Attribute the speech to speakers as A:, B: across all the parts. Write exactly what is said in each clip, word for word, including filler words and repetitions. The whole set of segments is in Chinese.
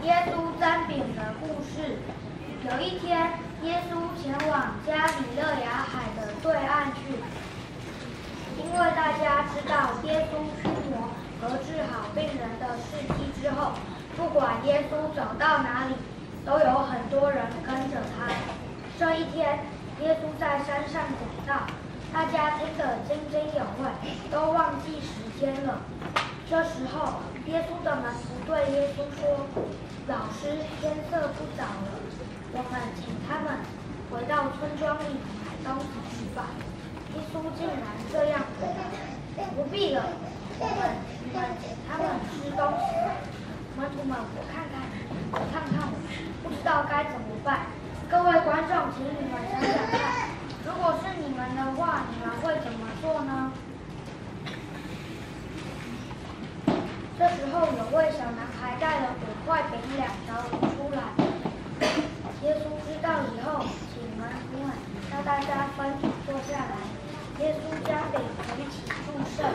A: 耶稣沾饼的故事。有一天，耶稣前往加里肋亚海的对岸去，因为大家知道耶稣驱魔和治好病人的事迹之后，不管耶稣走到哪里，都有很多人跟着他。这一天，耶稣在山上讲道，大家听得津津有味，都忘记时间了。这时候，耶稣的门徒对耶稣说：“老师，天色不早了，我们请他们回到村庄里买东西吃吧。”耶稣竟然这样回答：“不必了，我们你们请他们吃东西吧。”门徒们，我看看你，我看看我，不知道该怎么办。各位观众，请你们想想看，如果是你们的话，你们会怎么做呢？这时候，有位小男孩带了五块饼、两条鱼出来。耶稣知道以后，请门徒们叫大家分组坐下来。耶稣将饼举起祝圣，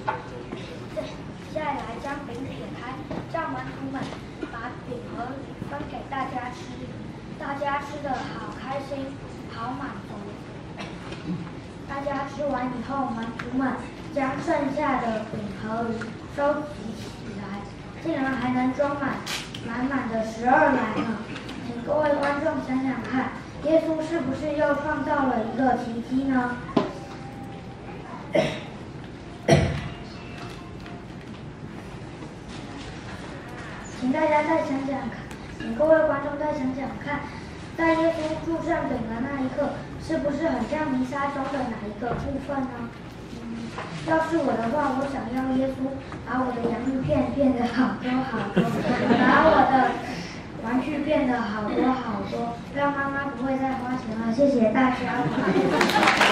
A: 接下来将饼撇开，叫门徒们把饼和鱼分给大家吃。大家吃得好开心，好满足。大家吃完以后，门徒们将剩下的饼和鱼收集起来，竟然还能装满满满的十二篮呢！请各位观众想想看，耶稣是不是又创造了一个奇迹呢？请大家再想想看，请各位观众再想想看，在耶稣祝圣饼的那一刻，是不是很像弥撒中的哪一个部分呢？嗯，要是我的话，我想要耶稣把我的洋芋片变得好多好多，把我的玩具变得好多好多，让妈妈不会再花钱了。谢谢大家。